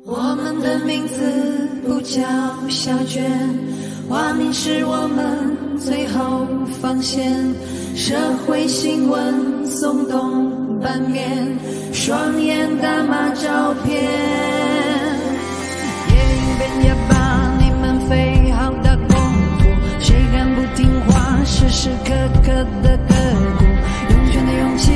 我们的名字不叫小娟，化名是我们最后防线。社会新闻耸动版面，双眼大骂照片，夜莺便也把你们费好大功夫，谁敢不听话，时时刻刻的刻骨，用权的勇气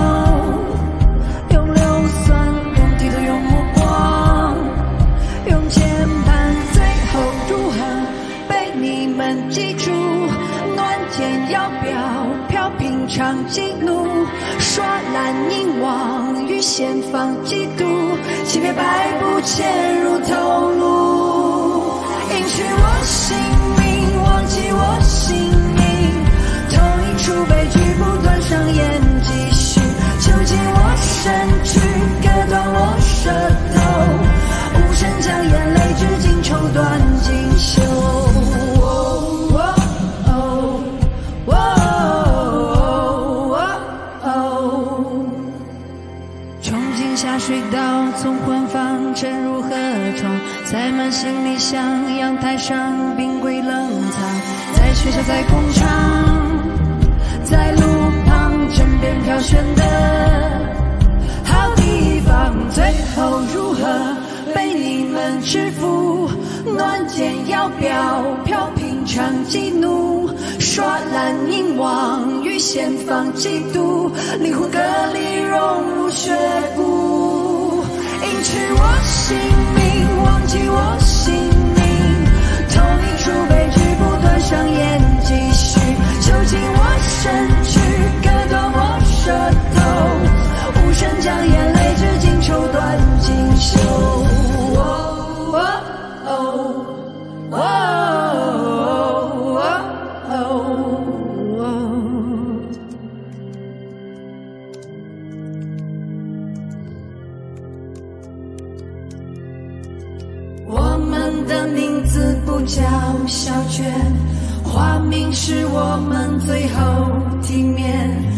用硫酸，用剃头用目光，用键盘，最后如何被你们记住？暖剑要飘平常激怒，刷蓝银网与前方嫉妒，欺骗百步潜入头颅，赢取我性命，忘记我姓名，同一出悲剧不断上演继续，囚禁我身躯，割断我舌头，无声将眼泪至今抽断锦绣。下水道，从婚房沉入河床，塞满行李箱，阳台上冰柜冷藏，在学校，在工厂，在路旁，枕边飘旋的好地方，最后如何被你们制服？暖剑要飘平常激怒，刷蓝银网与前方嫉妒，灵魂隔离融入血骨，赢取我性命，忘记我姓名，同一出悲剧不断上演继续，囚禁我身躯，割断我舌头，无声将眼泪至今抽断锦绣。我们的名字不叫小娟，化名是我们最后体面。